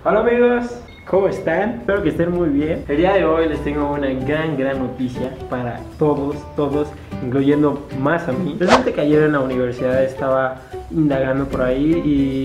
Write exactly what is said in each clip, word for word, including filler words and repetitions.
Hola amigos, ¿cómo están? Espero que estén muy bien. El día de hoy les tengo una gran, gran noticia para todos, todos, incluyendo más a mí. Resulta que ayer en la universidad estaba indagando por ahí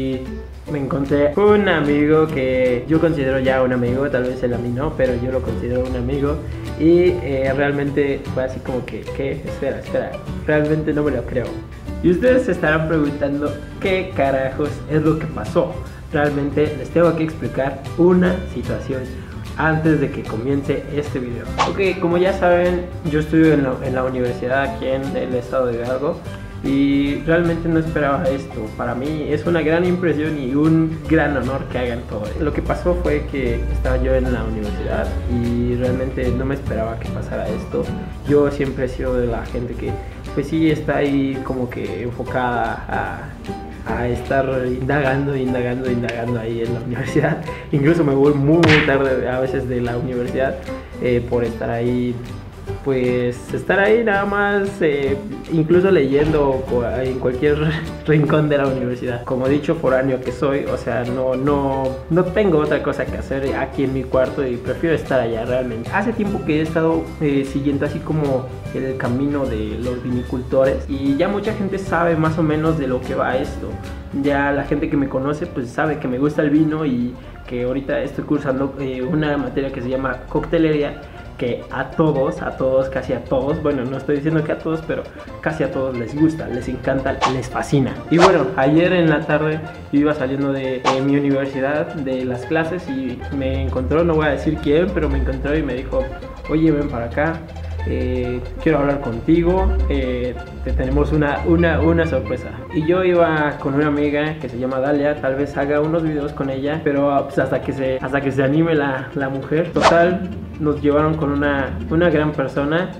y me encontré un amigo que yo considero ya un amigo, tal vez él a mí no, pero yo lo considero un amigo. Y eh, realmente fue así como que, ¿qué? Espera, espera, realmente no me lo creo. Y ustedes se estarán preguntando qué carajos es lo que pasó. Realmente les tengo que explicar una situación antes de que comience este video. Ok, como ya saben, yo estudio en la, en la universidad aquí en el estado de Hidalgo y realmente no esperaba esto. Para mí es una gran impresión y un gran honor que hagan todo esto. Lo que pasó fue que estaba yo en la universidad y realmente no me esperaba que pasara esto. Yo siempre he sido de la gente que pues sí está ahí como que enfocada a a estar indagando, indagando, indagando ahí en la universidad. Incluso me voy muy, muy tarde a veces de la universidad eh, por estar ahí, pues estar ahí nada más, eh, incluso leyendo en cualquier rincón de la universidad. Como dicho, foráneo que soy, o sea, no, no, no tengo otra cosa que hacer aquí en mi cuarto y prefiero estar allá realmente. Hace tiempo que he estado eh, siguiendo así como el camino de los vinicultores y ya mucha gente sabe más o menos de lo que va esto. Ya la gente que me conoce pues sabe que me gusta el vino y que ahorita estoy cursando eh, una materia que se llama coctelería, que a todos, a todos, casi a todos, bueno, no estoy diciendo que a todos, pero casi a todos les gusta, les encanta, les fascina. Y bueno, ayer en la tarde yo iba saliendo de, de mi universidad, de las clases, y me encontró, no voy a decir quién, pero me encontró y me dijo, oye, ven para acá, eh, quiero hablar contigo, eh, te tenemos una, una, una sorpresa. Y yo iba con una amiga que se llama Dalia, tal vez haga unos videos con ella, pero pues, hasta que se, hasta que se anime la, la mujer. Total, nos llevaron con una, una gran persona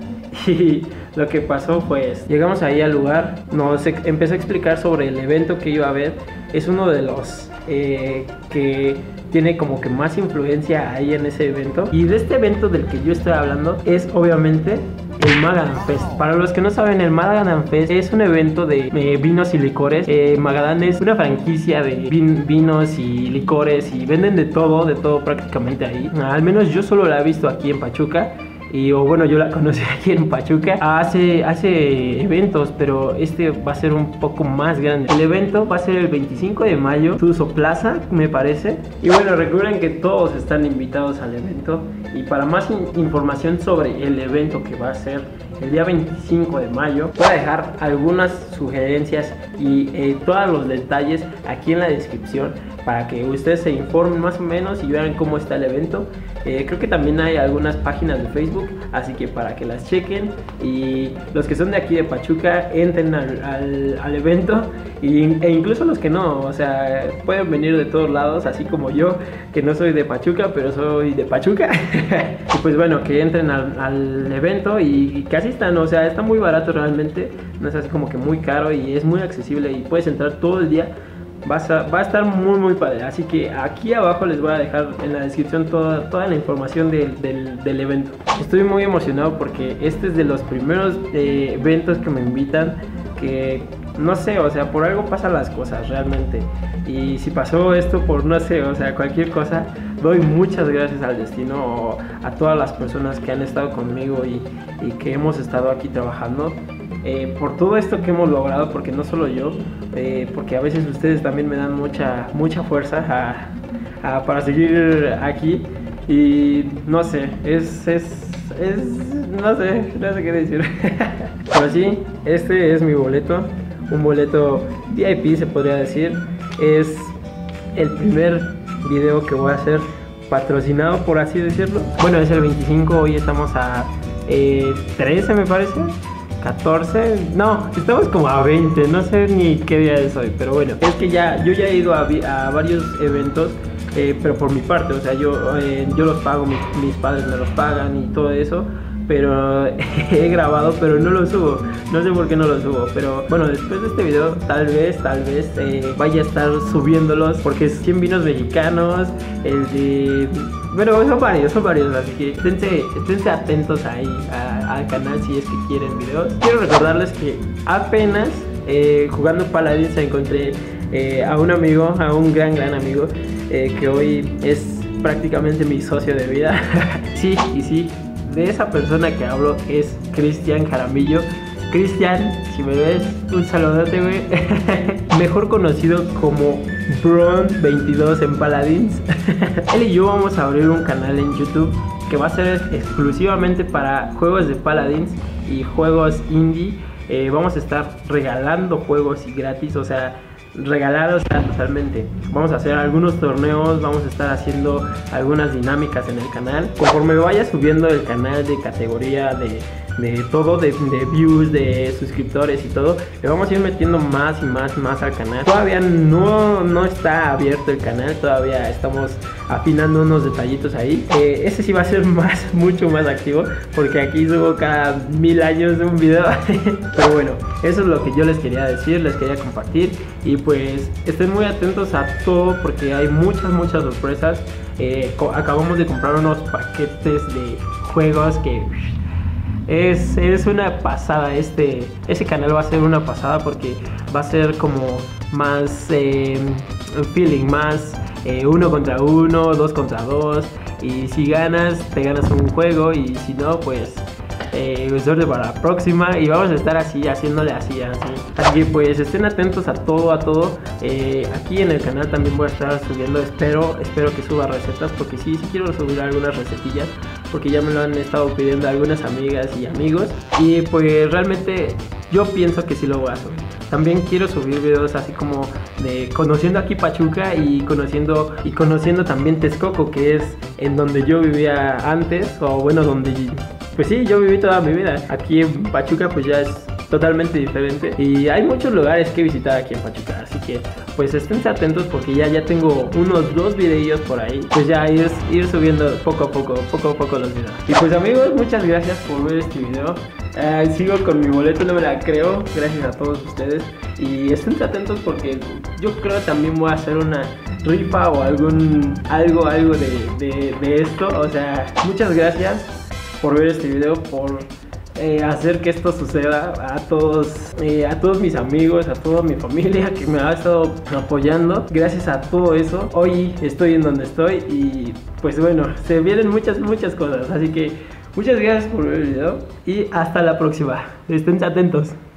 y lo que pasó pues llegamos ahí al lugar, nos empezó a explicar sobre el evento que iba a haber. Es uno de los eh, que tiene como que más influencia ahí en ese evento, y de este evento del que yo estoy hablando es obviamente el Magadan Fest. Para los que no saben, el Magadan Fest es un evento de eh, vinos y licores. eh, Magadan es una franquicia de vin vinos y licores y venden de todo, de todo prácticamente ahí. Al menos yo solo la he visto aquí en Pachuca. Y o bueno, yo la conocí aquí en Pachuca. Hace, hace eventos, pero este va a ser un poco más grande. El evento va a ser el veinticinco de mayo, Tuzo Plaza, me parece. Y bueno, recuerden que todos están invitados al evento. Y para más in información sobre el evento que va a ser el día veinticinco de mayo, voy a dejar algunas sugerencias y eh, todos los detalles aquí en la descripción para que ustedes se informen más o menos y vean cómo está el evento. Eh, creo que también hay algunas páginas de Facebook, así que para que las chequen, y los que son de aquí de Pachuca entren al, al, al evento, y, e incluso los que no, o sea, pueden venir de todos lados, así como yo, que no soy de Pachuca, pero soy de Pachuca. Y pues bueno, que entren al, al evento y, y que asistan, o sea, está muy barato realmente, no es así como que muy caro y es muy accesible y puedes entrar todo el día. Vas a, va a estar muy muy padre, así que aquí abajo les voy a dejar en la descripción toda, toda la información del, del, del evento. Estoy muy emocionado porque este es de los primeros eh, eventos que me invitan, que no sé, o sea, por algo pasan las cosas realmente. Y si pasó esto por no sé, o sea, cualquier cosa, doy muchas gracias al destino, o a todas las personas que han estado conmigo y, y que hemos estado aquí trabajando. Eh, por todo esto que hemos logrado, porque no solo yo, eh, porque a veces ustedes también me dan mucha, mucha fuerza a, a, para seguir aquí, y no sé, es, es, es, no sé, no sé qué decir. Pero sí, este es mi boleto, un boleto V I P se podría decir. Es el primer video que voy a hacer patrocinado, por así decirlo. Bueno, es el veinticinco, hoy estamos a eh, trece me parece. catorce, no, estamos como a veinte, no sé ni qué día es hoy, pero bueno, es que ya, yo ya he ido a, a varios eventos, eh, pero por mi parte, o sea, yo, eh, yo los pago, mis, mis padres me los pagan y todo eso, pero he grabado, pero no lo subo, no sé por qué no lo subo, pero bueno, después de este video, tal vez, tal vez eh, vaya a estar subiéndolos, porque es cien vinos mexicanos, el de... Bueno, son varios, son varios, así que esténse, esténse atentos ahí a, al canal si es que quieren videos. Quiero recordarles que apenas eh, jugando Paladins encontré eh, a un amigo, a un gran, gran amigo, eh, que hoy es prácticamente mi socio de vida. Sí, y sí, de esa persona que hablo es Cristian Jaramillo. Cristian, si me ves, un saludote, güey. Mejor conocido como Bron veintidós en Paladins. Él y yo vamos a abrir un canal en YouTube que va a ser exclusivamente para juegos de Paladins y juegos indie. Eh, vamos a estar regalando juegos y gratis, o sea, regalados totalmente. Vamos a hacer algunos torneos, vamos a estar haciendo algunas dinámicas en el canal. Conforme vaya subiendo el canal de categoría, de, de todo, de, de views, de suscriptores y todo, le vamos a ir metiendo más y más y más al canal. Todavía no, no está abierto el canal, todavía estamos afinando unos detallitos ahí. Eh, ese sí va a ser más, mucho más activo, porque aquí subo cada mil años un video. Pero bueno, eso es lo que yo les quería decir, les quería compartir. Y pues estén muy atentos a todo, porque hay muchas, muchas sorpresas. Eh, acabamos de comprar unos paquetes de juegos que es, es una pasada. Este, ese canal va a ser una pasada, porque va a ser como más eh, feeling, más eh, uno contra uno, dos contra dos. Y si ganas, te ganas un juego, y si no, pues Eh, suerte para la próxima. Y vamos a estar así, haciéndole así, así. Así que pues estén atentos a todo, a todo. eh, Aquí en el canal también voy a estar subiendo, espero, espero que suba recetas, porque sí, sí quiero subir algunas recetillas, porque ya me lo han estado pidiendo algunas amigas y amigos. Y pues realmente yo pienso que sí lo voy a subir. También quiero subir videos así como de conociendo aquí Pachuca, y conociendo y conociendo también Texcoco, que es en donde yo vivía antes, o bueno, donde pues sí, yo viví toda mi vida. Aquí en Pachuca pues ya es totalmente diferente, y hay muchos lugares que visitar aquí en Pachuca, así que pues estén atentos, porque ya, ya tengo unos dos videillos por ahí, pues ya ir, ir subiendo poco a poco, poco a poco los videos. Y pues amigos, muchas gracias por ver este video. Uh, sigo con mi boleto, no me la creo, gracias a todos ustedes. Y estén atentos, porque yo creo que también voy a hacer una rifa o algún algo, algo de, de, de esto. O sea, muchas gracias por ver este video, por eh, hacer que esto suceda. A todos, eh, a todos mis amigos, a toda mi familia que me ha estado apoyando. Gracias a todo eso, hoy estoy en donde estoy, y pues bueno, se vienen muchas, muchas cosas. Así que muchas gracias por ver el video, y hasta la próxima. Estén atentos.